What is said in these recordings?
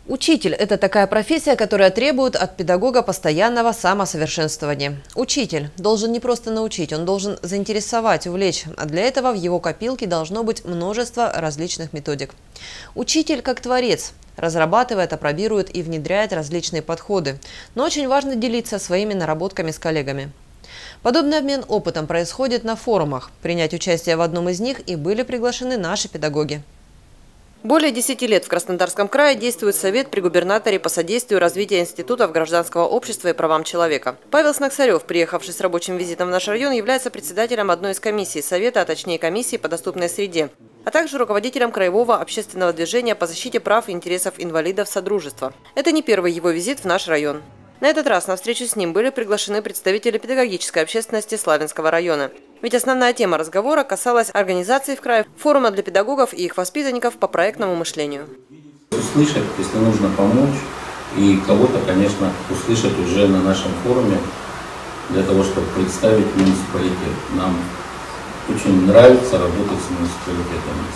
Учитель – это такая профессия, которая требует от педагога постоянного самосовершенствования. Учитель должен не просто научить, он должен заинтересовать, увлечь, а для этого в его копилке должно быть множество различных методик. Учитель как творец разрабатывает, апробирует и внедряет различные подходы, но очень важно делиться своими наработками с коллегами. Подобный обмен опытом происходит на форумах. Принять участие в одном из них и были приглашены наши педагоги. Более 10 лет в Краснодарском крае действует Совет при губернаторе по содействию развитию институтов гражданского общества и правам человека. Павел Снаксарев, приехавший с рабочим визитом в наш район, является председателем одной из комиссий Совета, а точнее комиссии по доступной среде, а также руководителем краевого общественного движения по защите прав и интересов инвалидов Содружества. Это не первый его визит в наш район. На этот раз на встречу с ним были приглашены представители педагогической общественности Славянского района. Ведь основная тема разговора касалась организации в крае форума для педагогов и их воспитанников по проектному мышлению. Услышать, если нужно помочь, и кого-то, конечно, услышать уже на нашем форуме, для того, чтобы представить муниципалитет. Нам очень нравится работать с муниципалитетами,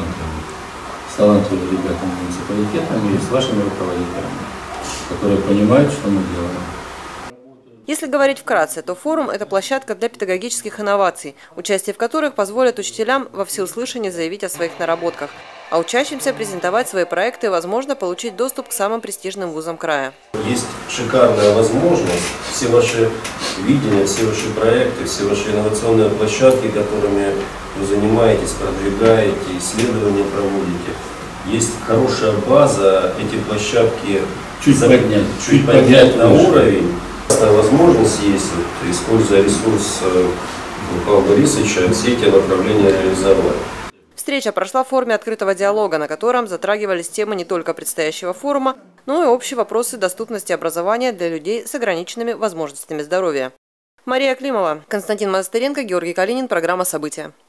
с талантливыми ребятами муниципалитетами и с вашими руководителями, которые понимают, что мы делаем. Если говорить вкратце, то форум – это площадка для педагогических инноваций, участие в которых позволит учителям во всеуслышание заявить о своих наработках, а учащимся презентовать свои проекты и, возможно, получить доступ к самым престижным вузам края. Есть шикарная возможность, все ваши видения, все ваши проекты, все ваши инновационные площадки, которыми вы занимаетесь, продвигаете, исследования проводите. Есть хорошая база, эти площадки чуть поднять на уровень. Возможность есть, используя ресурс Павла Борисовича, все эти направления реализовать. Встреча прошла в форме открытого диалога, на котором затрагивались темы не только предстоящего форума, но и общие вопросы доступности образования для людей с ограниченными возможностями здоровья. Мария Климова, Константин Монастыренко, Георгий Калинин. Программа «События».